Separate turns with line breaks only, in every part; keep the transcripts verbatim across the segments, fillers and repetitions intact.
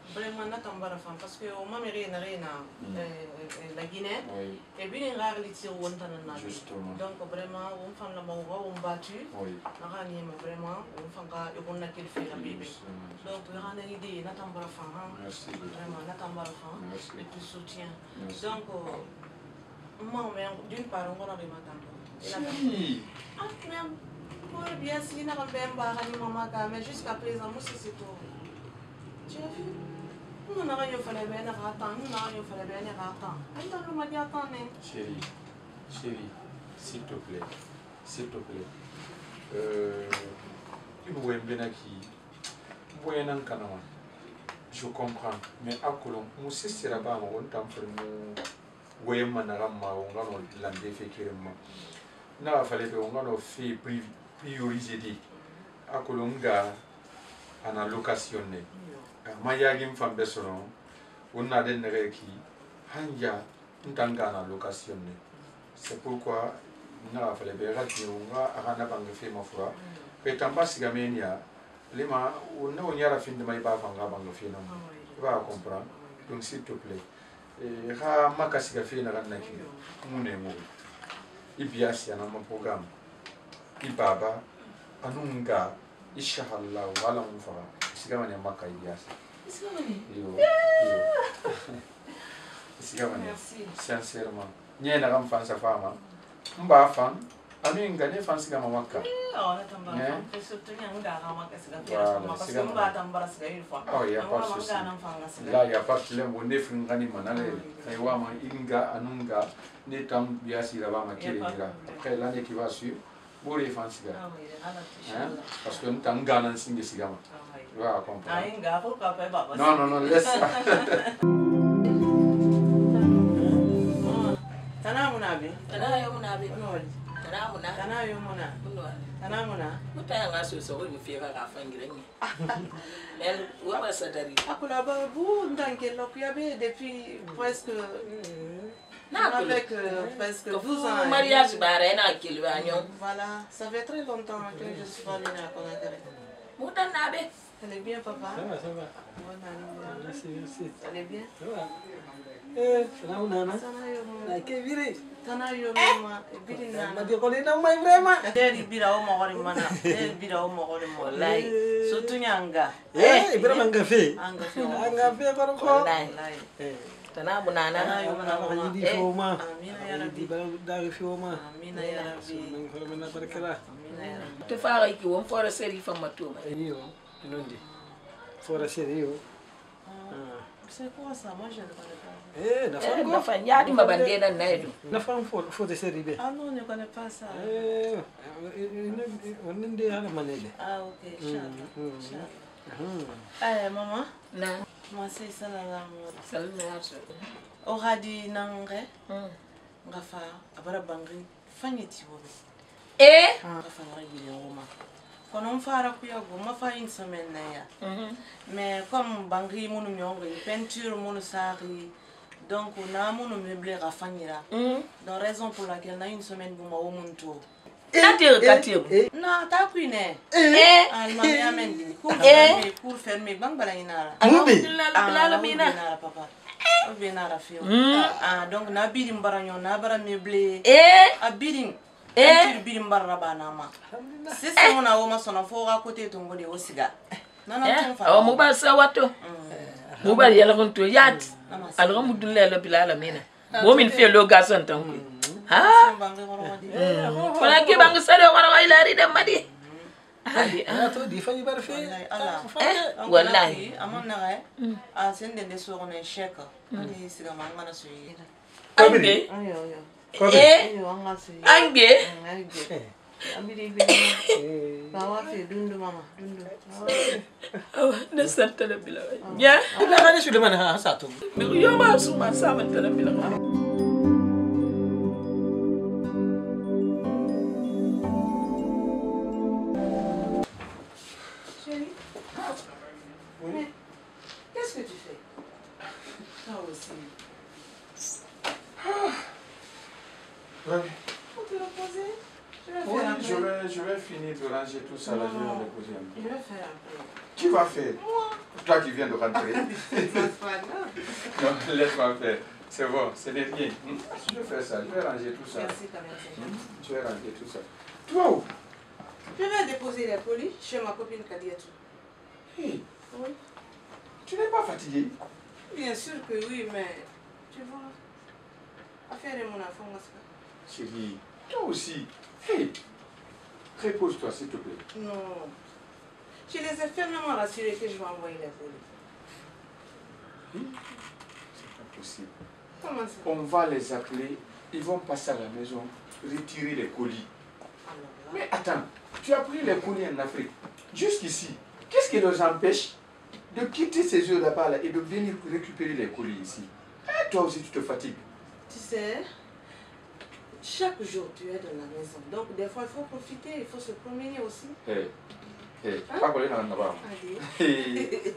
Vraiment, n'attends femme parce que au moment rien rien la Guinée et bien une rare littérature on t'en a donc vraiment on fait la mauvais on battu on a gagné vraiment on fait que on a qu'il fait la bébé donc on a une idée n'attends pas femme vraiment n'attends pas femme et tu soutiens donc moi d'une part on va arriver maintenant ah même pour bien si n'a pas bien barré maman mais jusqu'à présent moi c'est tout tu as vu nous n'avons pas fait bien à temps, nous n'avons pas fait bien à temps. Attends, nous m'avons attendu.
Chérie, chérie, s'il te plaît, s'il te plaît. Euh, tu vois bien qui, vois un canard. Je comprends, mais à Colomb, nous c'est c'est là-bas, on t'en fait nous, voyez manarama, on va nous lander fait carrément. N'a fallu que on va nous faire prioriser à Colomb gars en allocation. Mayagim femme bessono on a des qui hanja ntanga na location c'est pourquoi na fallait bien rati on va arana bangue fait ma foi et tamba sigamenia lima on a on y a la fin de mai ba fanga bangue fait non va comprendre donc s'il te plaît et ha makasiga fait na na ki mune mo ibiasi na mon programme ibaba anunga inshallah wala mfara sigamani maka ibiasi yo yo sigamani sincèrement nye na gam fan sa fama mba fan ami ngane fan sigama maka
oh na tamba fan surtout nya nda ga maka sigama parce que mba tambara siga une fois
oh ya pas de souci là y a pas de problème on est fin ngani manale ay wa ma inga anunga ne tam biasi la ba ma kire dira après l'année qui va suivre pour les fans sigama parce que nous t'en gagnons singe sigama tu vas comprendre. Non, non, non, laisse ça.
Tana munabi.
Tana yo munabi. Tana muna.
Tana yo muna. Tana muna.
Mutaya ngaso so we mfika ka fangiranye. Elle wa ba sadari.
Akula ba bu ndange lokuya be depuis presque avec euh, presque douze ans.
Mariage bare na kilwanyo.
Voilà, ça fait très longtemps que je suis pas venue à Conakry.
Mutanabe.
Elle est bien, papa?
Ça va, ça va.
Merci, merci. Elle est bien?
Ça va. Eh, ça va, Nana? La Keviri.
Tana yo mama, biri nana.
Ma décollé dans ma vraiment.
Deri bira o mogori mana. Deri bira o mogori mo. Lai. Sotu nyanga.
Eh, bira manga fe.
Anga fe.
Anga fe ko ko.
Lai.
Eh.
Tana bunana.
Tana yo mama.
Di foma.
Amina ya rabbi.
Di foma.
Amina ya rabbi.
Nang ko mena barkala.
Amina ya rabbi.
Te fara ki won fora seri fa matuma.
Iyo. Nondi. Fora serio.
Ah. C'est quoi ça? Moi je ne connais pas.
Eh, na fango.
Na fanya di mabande na naido.
Na fango fo fo de serie B.
Ah non, je ne connais pas ça.
Eh, on ndi hala manele.
Ah OK, Inch'Allah. Inch'Allah. Eh maman,
Na.
Moi c'est salam.
Salam yaso.
Oradi nangre. Ngafa abara bangri fanyeti wobe.
Eh?
Ngafa ngiri ngoma. Quand on fait la cuillère, on fait une semaine d'ailleurs. Mais comme bangri mon numéro, peinture mon sari, donc on a mon meublé à Fanira. Donc raison pour laquelle on a une semaine pour moi au monde tour.
Katir katir.
Non, t'as pris né.
Eh.
Almami amendi. Pour fermer, pour fermer, bang balainara.
Alhamdulillah alalamina.
Papa. Obinara fio. Ah donc na birim baranyo na bara meublé.
Eh.
A birim.
Eh,
birim baraba na ma. C'est ça on a au maçon faut à côté ton gode au cigare. Non non,
oh muba sawato. Muba yala konto yat. Alhamdulillah rabbil alamin. Momin fe lo gason tanku. Ah. Fala ke bang sale wala wa ilari dem madi.
Hadi ah to di fanyi bar fe.
Wallahi.
Amon na eh. Ah c'est des soeurs on est chèque. Ani siga mangana suyi.
Ange.
Ayo ayo.
Eh. Ange.
Ange. Abiri bini. Bawa fe dundu mama, dundu.
Oh, ne sartala bila. Ya.
Ila kani Suleiman ha satu.
Yo ma suma sama tala bila.
Chérie. Oui. Qu'est-ce que tu fais? Toi aussi.
Ouais.
Faut te reposer.
Oui, je vais, je vais finir de ranger tout ça là, je vais me reposer un peu.
Je vais faire un peu.
Tu vas faire?
Moi.
toi qui viens de rentrer. Non, laisse-moi faire. C'est bon, c'est des rien. Hmm? Si je fais ça, je vais ranger tout ça.
Merci quand même.
Hmm? Je vais ranger tout ça. Toi où?
Je vais déposer les colis chez ma copine Kadiatou.
Hey.
Oui.
Tu n'es pas fatigué?
Bien sûr que oui, mais tu vois, affaire de mon enfant, moi, c'est
Chérie, toi aussi. Hey, repose-toi s'il te plaît.
non. Je les ai fermement rassurés que je vais envoyer les colis.
Hmm? C'est pas possible.
Comment ça?
On va les appeler, ils vont passer à la maison, retirer les colis.
Alors là,
Mais attends, tu as pris les colis en Afrique, jusqu'ici. Qu'est-ce qui les empêche de quitter ces yeux là-bas là, et de venir récupérer les colis ici? Et toi aussi, tu te fatigues.
tu sais, chaque jour tu es dans la maison. Donc des fois il faut profiter, il faut se promener aussi.
Hé, hé, pas coller dans la bas.
Allez.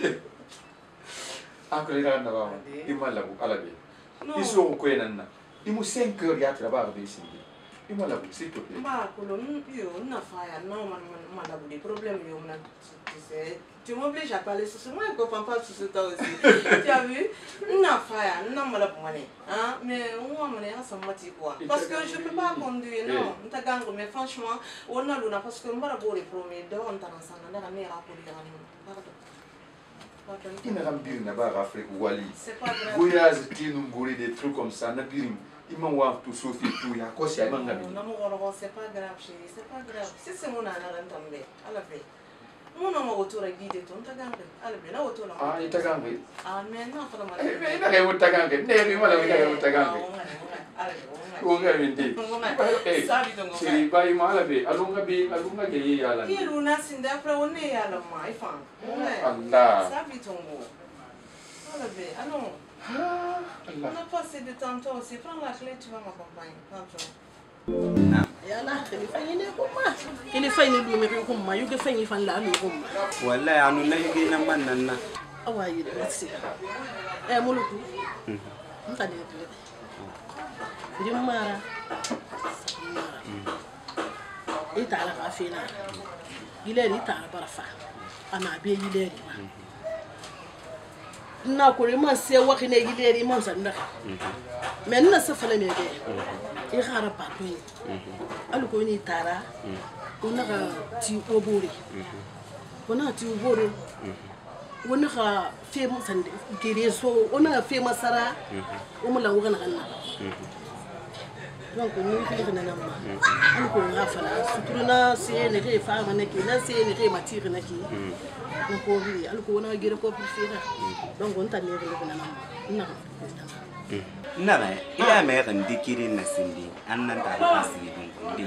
Ah, coller dans la bas. Il m'a la boucle à la baie. Ils sont au coin là. Il m'a cinq heures à travailler ici. Il m'a la boucle, s'il te plaît.
Bah, on n'a pas non, on a des problèmes. Tu sais, tu m'obliges à parler sur ce. Moi, je ne comprends pas sur ce temps aussi. Tu as vu? On n'a pas, non, on n'a pas hein, mais on va mener à son motif quoi. Parce que je ne peux pas conduire, non. On t'a gagné, mais franchement, on a l'une parce que on va avoir les premiers deux, on t'a lancé, on a la meilleure pour les ramener.
Il n'a pas bien d'abord Afrique Wali.
C'est pas grave.
Voyage, tu nous gouré des trucs comme ça, n'a bien. Il m'a oublié tout sauf tout. Il y a quoi c'est
Non, non, c'est pas grave, chérie, c'est pas grave. Si c'est mon âne à l'entendre, à la paix. Mon nom est autour de guider ton tagangé. Allez, bien, là, autour là.
Ah, il t'a gagné.
Ah, mais non, pas mal.
Eh, mais il n'a rien au tagangé. N'est-ce pas là, il n'a rien au tagangé. On va vendre. Eh, c'est pas il m'a lavé. Allons gabi, allons gabi y a la.
Qui luna sinde après on est à la main, il fait.
Allah.
Ça vit ton mot. Allez, bien, allons. On a passé de temps toi aussi. Prends la clé, tu vas m'accompagner.
Yala khalifa yene ko ma ile fayni du mi ko ma yuge fayni fan la lu ko ma
wallahi anu na yuge na man nan na
awa yi de merci e muluku nta de de de mara ita ala ka fina ile ri ta barafa ana be ile ri na ko ri man se wa khine ile ri man san na men na sa fala me be i khara patoi alu ko ni tara ona ga ti obore ona ti obore ona ga fe mu sande kire so ona fe masara o mu lawo kana kana donc ni fi kana na ma alu ko nga fala suturuna se ne ke fa ma ne ke na se ne ke matire na ki ko ko bi alu ko na gira ko fi fira donc on ta ne ke kana na ma
na ba ila me kan dikiri na sindi annan da ba sigi dun kundi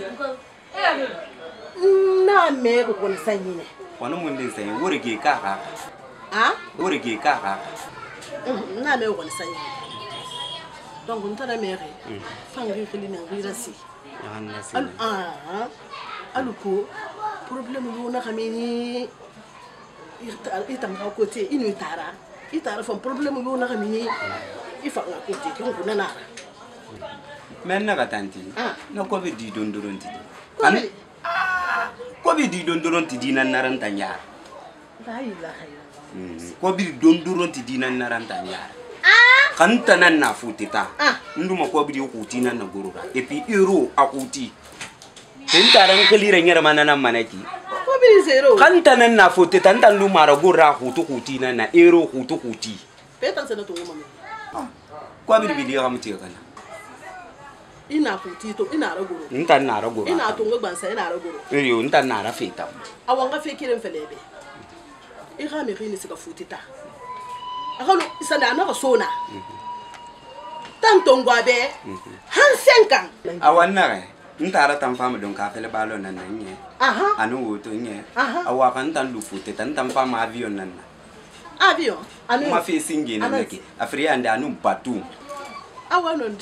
na me ko kon sanyi ne
wani mun din sai wuri ke ka ka
ah
wuri ke ka ka
na me ko kon sanyi donc on ta na me re fangi khili na gira si
annan si
al ah alu ko problème yo na xamini itam ka côté inu tara itara fam problème yo na xamini ifa nga côté ko na
men na ka tanti
ah
na ko be di don doron ti an ko be di don doron ti dinan naran tanya
la ilaha illallah
ko be don doron ti dinan naran tanya ah kan tanan na futita
ah
nduma ko be di ko tinan na gorora et puis euro akuti tin taran kalira nyara manana manaki
ko bi zero
kan tanan na futita tan lu mara gorra hutu kutina na euro hutu kuti
petan sana to ngoma
ko be di ga muti kana
ina kuti to ina ragoro
ntan na ragoro
ina to ngban sa ina ragoro
yo ntan na ra feta
awanga fe kiren felebe i ga me rini sika futita akalo isanda na sona tanto ngwabe han senkan
awanna re ntara tan fama don ka fele balo nan nan nye
aha
anu woto nye
aha
awa kan tan lu futita tan fama avion nan
avion anu
ma fe singe nan nake afriya anda anu batu
awa non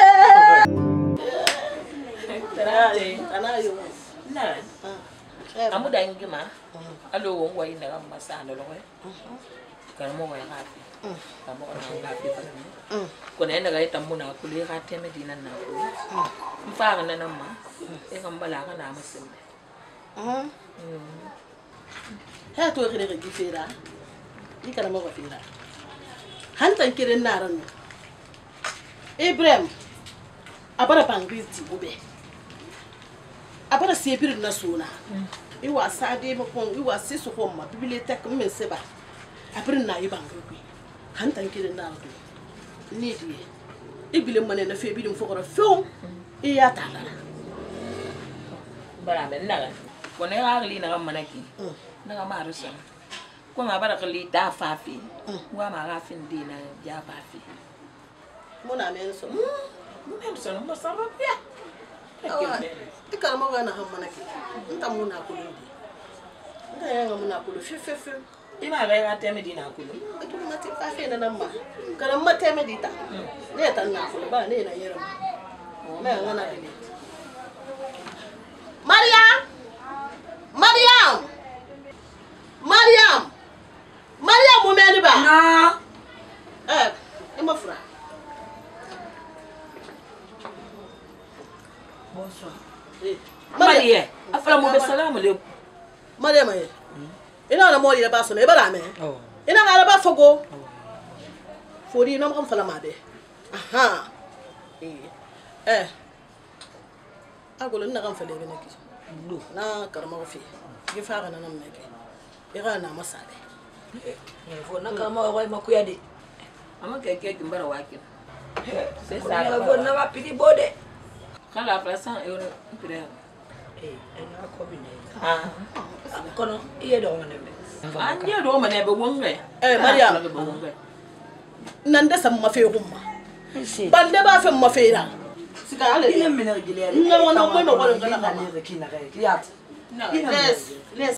Tanaye, tanaye.
Na. Amu dan gima. Alo wong wa ina kam masana lo ko. Kan mo wa happy. Kamu orang happy pa ni. Ko na ina ga tamu na kuli ka teme dinan na ko. Mfa na namma. E kam bala ka na masimbe.
Ah. Ha to kire ke gifera. ikara ma wafira hantan kirin naran Ibrahim abara bangiti ube abara sebir na sona iwa sade ma kon iwa sisu ko ma bibliothèque men seba abir na yi bangi hantan kirin naran ni di ibile mané na fe bi dum fokoro few iya tala
bara ben naga ko ne agli na manaki naga marusa ko ma bara kali ta fafi wa ma gafin dina ja fafi
muna men so
mun men so mo sarra ya
ikara mo gana ham manaki nta muna kulu nta yanga muna kulu fe fe fe
ima ga ya teme dina kulu
atu mati fafi na namma kara ma teme dita ne tan na kulu ba ne na yera me ngana dile Mariam Mariam Mariam Mariam mo meni ba
na
eh ima fura
bonsoir
eh
Mariam afala mo be salamu le
Mariam eh ina na mo yira ba so ne ba la me oh ina ga ba fogo fori no mo fala ma be aha eh eh agolo na kan fele be na ki lu na karama ko fi gi fa ga na na me ke e ga na masabe
e fo na kama wa ma kuya de ama ke ke kimbara wakin c'est ça na go na wa pidi bode kala plasan euro pire eh na ko bi ne ah kono iye do ngane be anje do mane be wonwe
eh Maria nan da sam ma fe humma bande ba fe ma fe ra sika ale
ina mena gilere
na wona ko no ko ngana
kina ga kiyat
les les